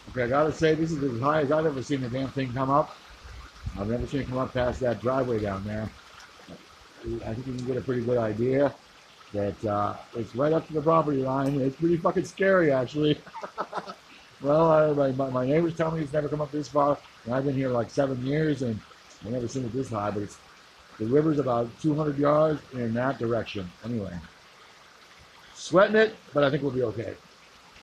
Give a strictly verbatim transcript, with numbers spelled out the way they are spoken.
Okay, I gotta say, this is as high as I've ever seen the damn thing come up. I've never seen it come up past that driveway down there. I think you can get a pretty good idea that uh, it's right up to the property line. It's pretty fucking scary, actually. Well, I, my, my neighbors tell me it's never come up this far, and I've been here like seven years, and I've never seen it this high. But it's the river's about two hundred yards in that direction. Anyway, sweating it, but I think we'll be okay.